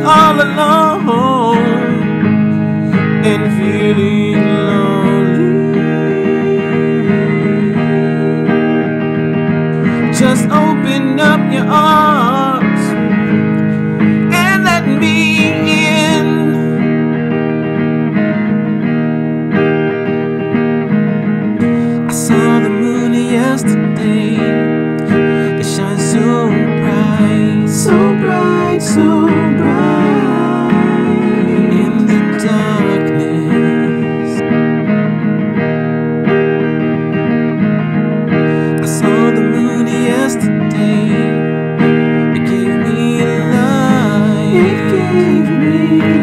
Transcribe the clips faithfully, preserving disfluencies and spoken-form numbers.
all alone and feeling lonely. Just open up your arms and let me in. I saw the moon yesterday. It shines so bright, so bright, so bright in the darkness. I saw the moon yesterday. It gave me light. It gave me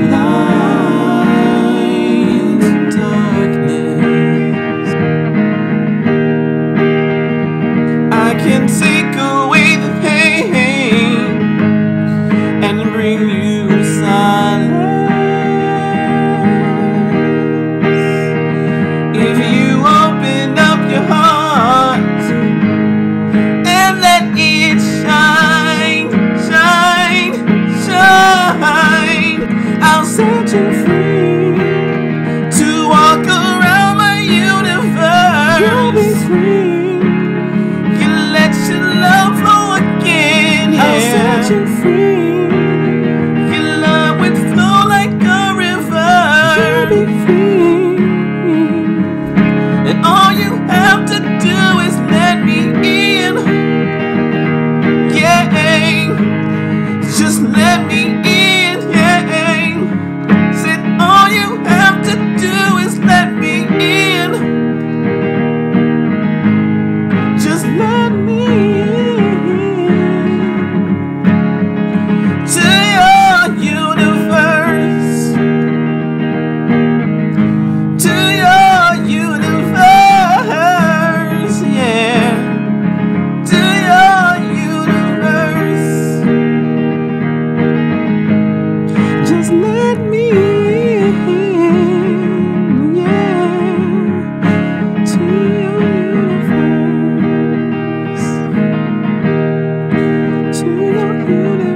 light in the darkness. I can take away the pain and bring you silence. If you open up your heart and let it shine, shine, shine, I'll set you free to walk around my universe. You'll be free. You let your love flow again. Yeah. I'll set you free. Your love would flow like a river. You'll be free. And all you have to do is let me in. Yeah. Just let me in. Yeah. Said all you have to do is let me in. Just let me in to your universe, to your universe, yeah, to your universe. Just let me in, yeah, to your universe, to your universe.